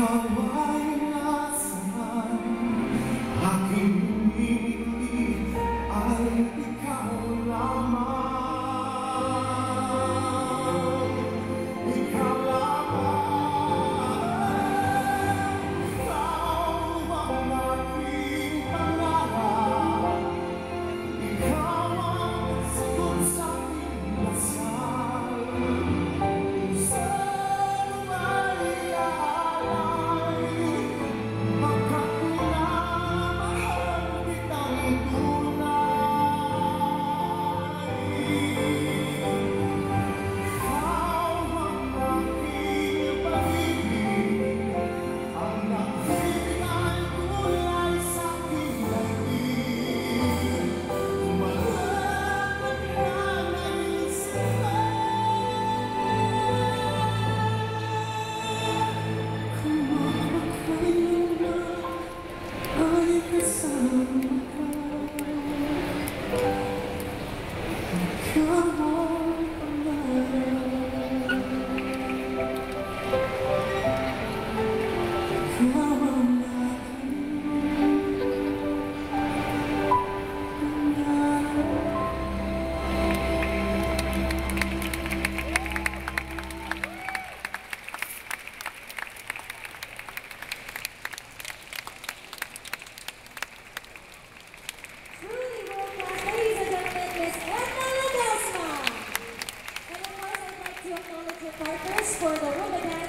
Ikaw ay nasaan, aking ngumingiti ay ikaw lamang. Ikaw lamang, ikaw ang aking pangarap. Ikaw ang sagot sa aking dasal. Kung saan may aalay, pagkat minamahal kitang tunay. Ikaw ang aking pag-ibig, ang nagbibigay kulay sa aking daigdig. Malaman na naisip kung makakailanman ay kasama ka. Ikaw ang pangarap, ikaw ang aking pangarap. Truly world class, ladies and gentlemen, Miss Edna Ledesma. And of course, I'd like to acknowledge your partners for the Rumba Dance.